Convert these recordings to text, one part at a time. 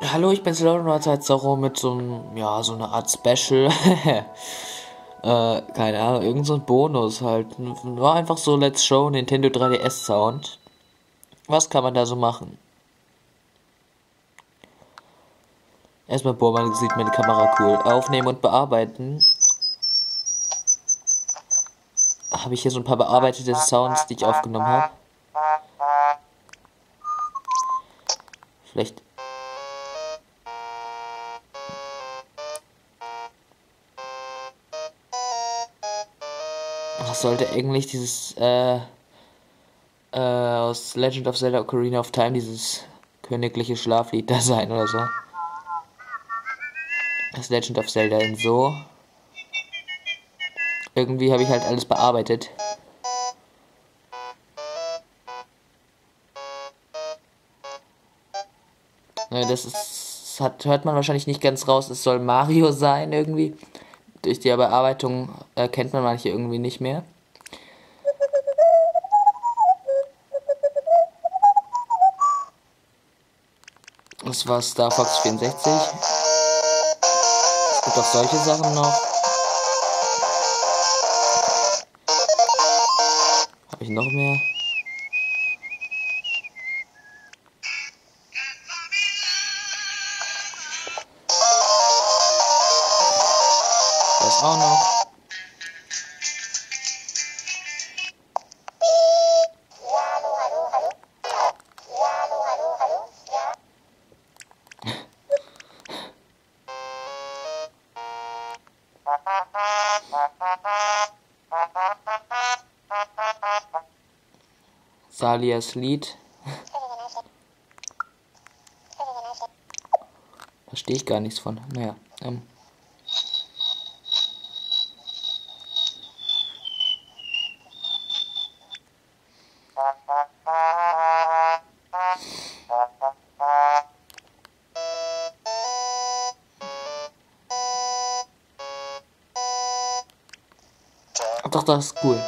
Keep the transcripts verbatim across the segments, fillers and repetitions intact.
Hallo, ich bin Slow Zero mit so einem, ja, so einer Art Special. äh, keine Ahnung, irgend so ein Bonus halt. War einfach so Let's Show Nintendo drei D S Sound. Was kann man da so machen? Erstmal, boah, man sieht meine Kamera cool. Aufnehmen und bearbeiten. Habe ich hier so ein paar bearbeitete Sounds, die ich aufgenommen habe. Vielleicht. Das sollte eigentlich dieses, äh, äh, aus Legend of Zelda Ocarina of Time, dieses königliche Schlaflied da sein oder so. Das Legend of Zelda in so. Irgendwie habe ich halt alles bearbeitet. Ne, das ist, hat, hört man wahrscheinlich nicht ganz raus. Es soll Mario sein irgendwie. Durch die Bearbeitung erkennt man manche irgendwie nicht mehr. Das war Star Fox vierundsechzig. Es gibt auch solche Sachen noch. Habe ich noch mehr? Das auch noch. Salias Lied. Verstehe ich gar nichts von. Naja. Ähm. Doch, das ist cool.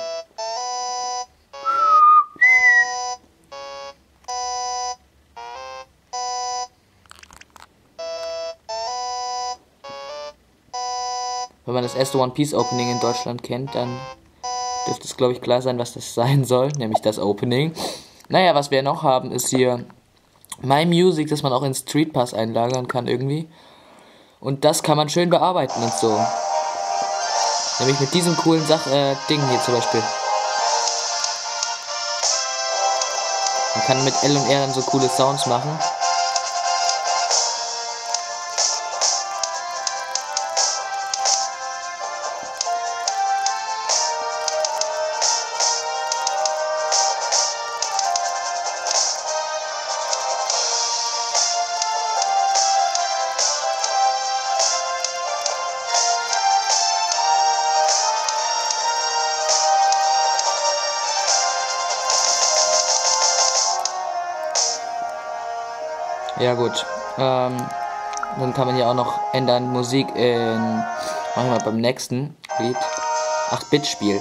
Wenn man das erste One Piece Opening in Deutschland kennt, dann dürfte es, glaube ich, klar sein, was das sein soll, nämlich das Opening. Naja, was wir noch haben, ist hier My Music, das man auch in Street Pass einlagern kann irgendwie. Und das kann man schön bearbeiten und so. Nämlich mit diesem coolen Sach äh, Ding hier zum Beispiel. Man kann mit L und R dann so coole Sounds machen. Ja gut, ähm, dann kann man hier auch noch ändern, Musik in, machen wir mal beim nächsten Lied, acht Bit Spiel.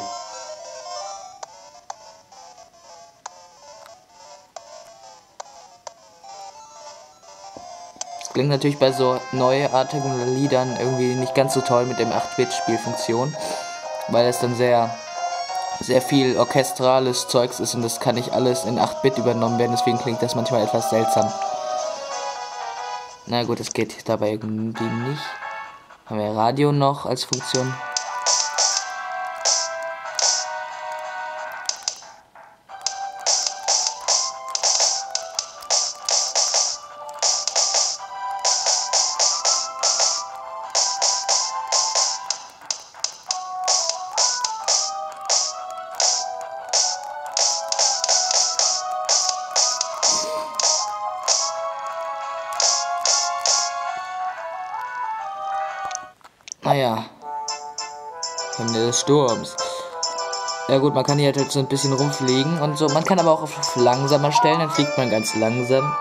Das klingt natürlich bei so neuartigen Liedern irgendwie nicht ganz so toll mit dem acht Bit Spielfunktion, weil es dann sehr, sehr viel orchestrales Zeugs ist und das kann nicht alles in acht Bit übernommen werden, deswegen klingt das manchmal etwas seltsam. Na gut, es geht dabei irgendwie nicht. Haben wir Radio noch als Funktion. Naja. Hände des Sturms. Ja gut, man kann hier halt so ein bisschen rumfliegen und so. Man kann aber auch auf langsamer stellen, dann fliegt man ganz langsam.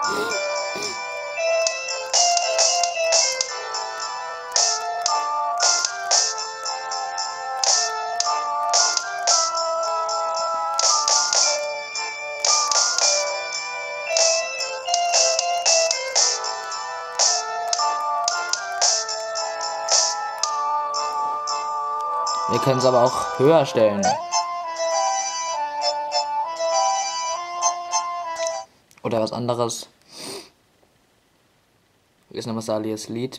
Wir können es aber auch höher stellen. Oder was anderes. Ist nochmal Salias Lied.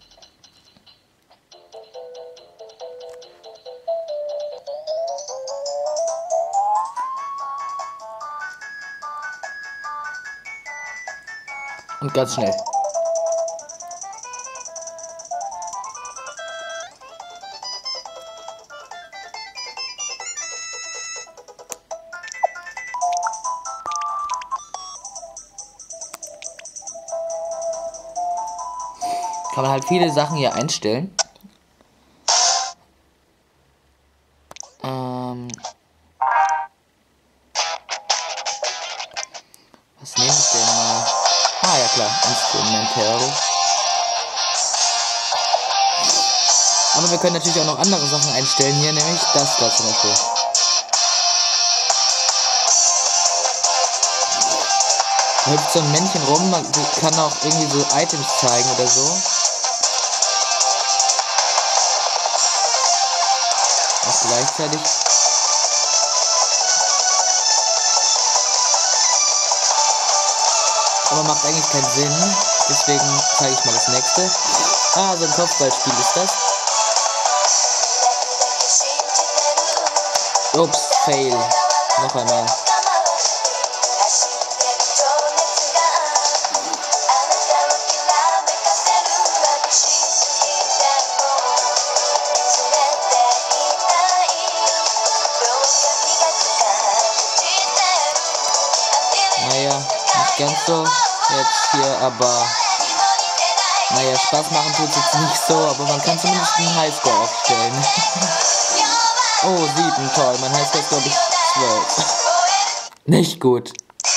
Und ganz schnell. Kann man halt viele Sachen hier einstellen. Ähm Was nehme ich denn mal? Ah ja klar, Instrumental. Aber wir können natürlich auch noch andere Sachen einstellen hier, nämlich das da zum Beispiel. Da hüpft so ein Männchen rum, man kann auch irgendwie so Items zeigen oder so. Auch gleichzeitig. Aber macht eigentlich keinen Sinn. Deswegen zeige ich mal das nächste. Ah, so ein Kopfballspiel ist das. Ups, fail. Noch einmal. Naja, nicht ganz so jetzt hier, aber naja, Spaß machen tut es jetzt nicht so, aber man kann zumindest einen Highscore aufstellen. Oh, sieben, toll, mein Highscore ist glaube ich zwölf. Nicht gut.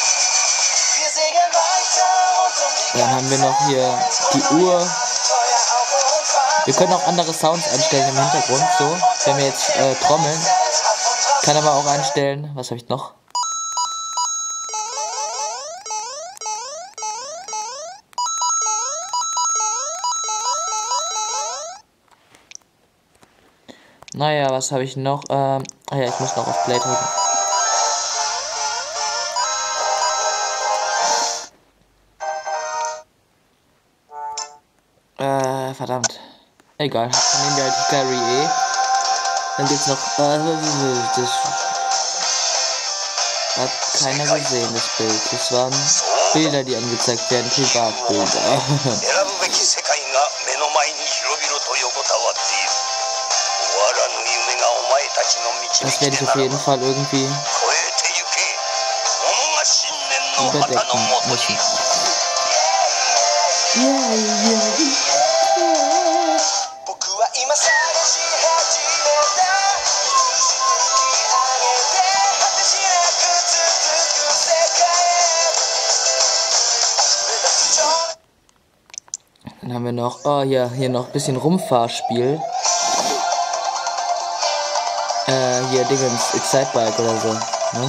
Dann haben wir noch hier die Uhr. Wir können auch andere Sounds einstellen im Hintergrund, so, wenn wir jetzt äh, trommeln. Kann aber auch einstellen, was habe ich noch? Naja, was habe ich noch? Ähm, ah ja, ich muss noch auf Play drücken. Äh, verdammt. Egal, dann nehmen wir halt Gary E. Dann gibt's noch, äh, das hat keiner gesehen, das Bild. Das waren Bilder, die angezeigt werden, Privatbilder. Das werde ich auf jeden Fall irgendwie überdecken müssen. Yeah, yeah, yeah. Dann haben wir noch, oh ja, hier noch ein bisschen Rumfahrspiel. Äh, hier Dingens, Excitebike oder so, ne?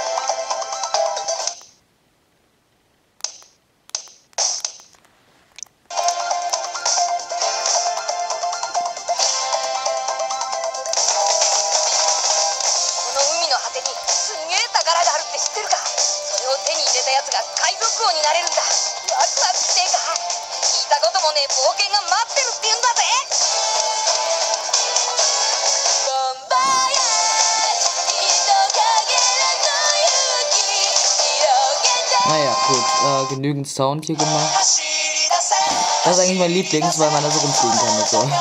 Naja, gut, äh, genügend Sound hier gemacht. Das ist eigentlich mein Lieblings, weil man da so rumfliegen kann und so.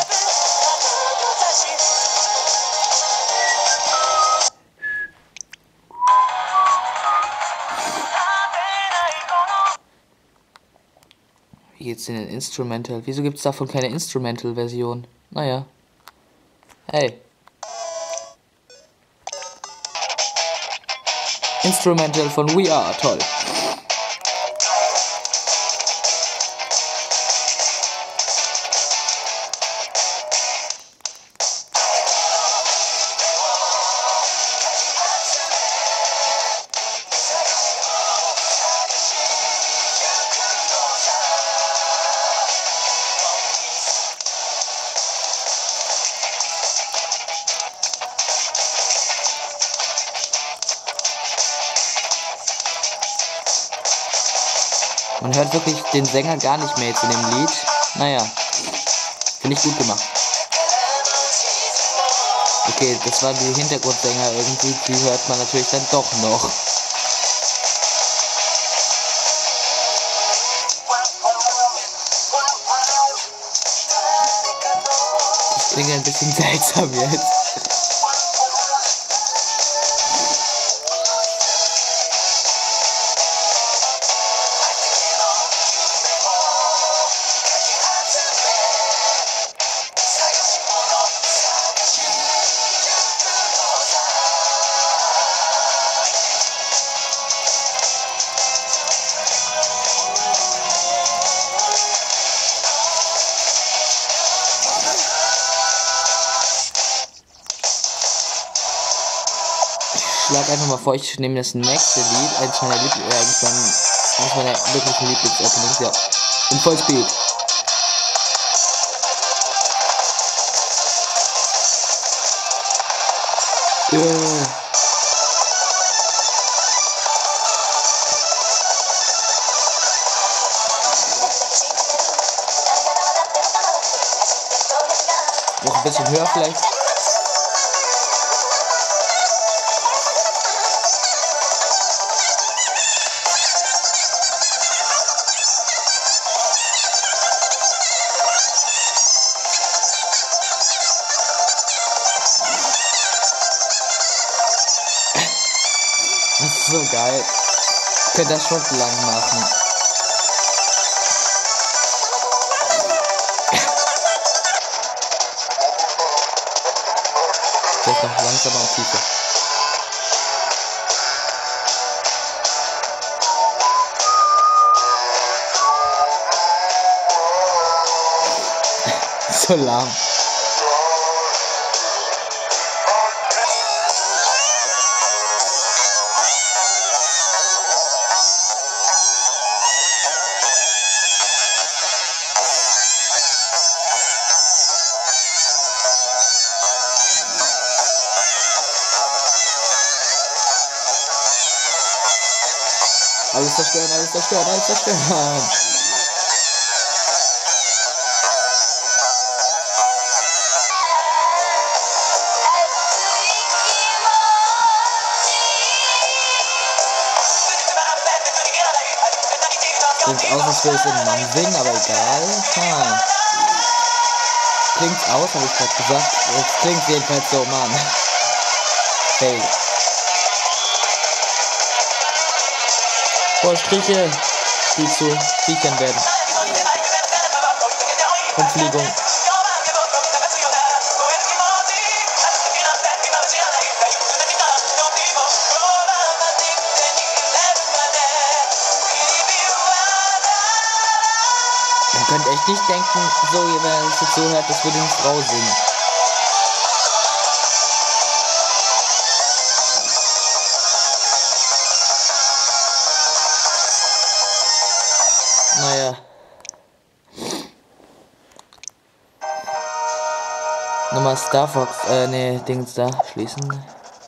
Wie geht's denn in Instrumental? Wieso gibt's davon keine Instrumental-Version? Naja. Hey. Instrumental von We Are, toll. Man hört wirklich den Sänger gar nicht mehr jetzt in dem Lied. Naja, finde ich gut gemacht. Okay, das waren die Hintergrundsänger irgendwie, die hört man natürlich dann doch noch. Das klingt ein bisschen seltsam jetzt. Ich schlage einfach mal vor, ich nehme das nächste Lied, eins meiner Lieb äh, eins meiner wirklichen Lieblings-Openings, ja, in Vollspeed. Yeah. Noch ein bisschen höher vielleicht. Das ist so geil. Ich könnte das schon lang machen. Vielleicht noch langsamer und tiefer. So lahm. Alles zerstören, alles zerstören, alles zerstören. Klingt aus, als würde es in Mann singen, aber egal. Ha. Klingt aus, habe ich gerade gesagt. Es klingt jedenfalls so, Mann. Hey. Boah, Striche, die zu Viechern werden. Verfliegung. Man könnte echt nicht denken, so, wenn man das jetzt so hört, das würde eine Frau singen. Naja. Nochmal Star Fox, äh, ne, Dings da, schließen.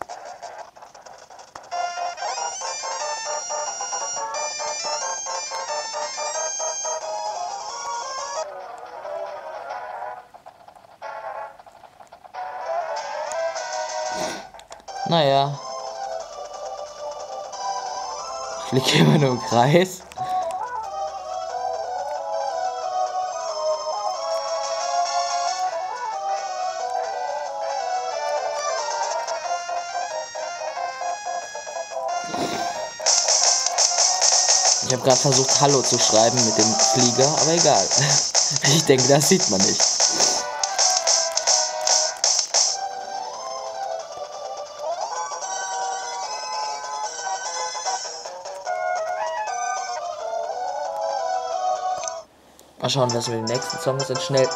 Naja. Ich fliege immer nur im Kreis. Ich habe gerade versucht, Hallo zu schreiben mit dem Flieger, aber egal. Ich denke, das sieht man nicht. Mal schauen, was mit dem nächsten Song ist. Jetzt schnell.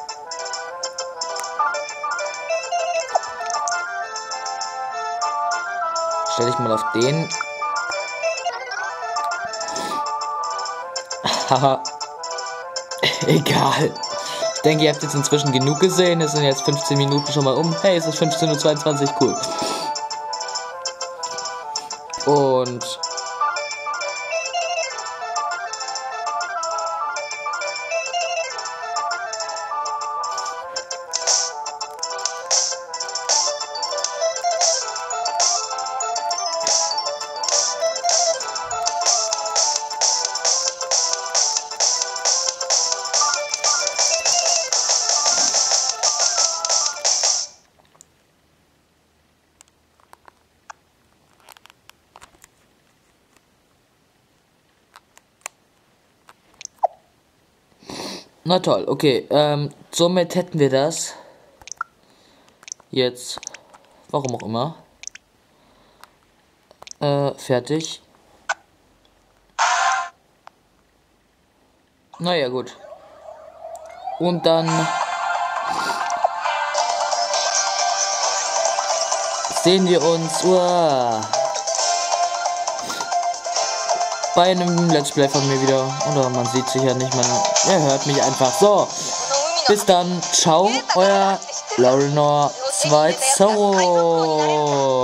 Stelle ich mal auf den. Haha. Egal. Ich denke, ihr habt jetzt inzwischen genug gesehen. Es sind jetzt fünfzehn Minuten schon mal um. Hey, es ist fünfzehn Uhr zweiundzwanzig. Cool. Und Na toll, okay. Ähm, somit hätten wir das. Jetzt. Warum auch immer. Äh, fertig. Naja, gut. Und dann sehen wir uns uah, bei einem Let's Play von mir wieder. Oder man sieht sich ja nicht, man er hört mich einfach. So, bis dann. Ciao, euer Laurinor zwei Zoro.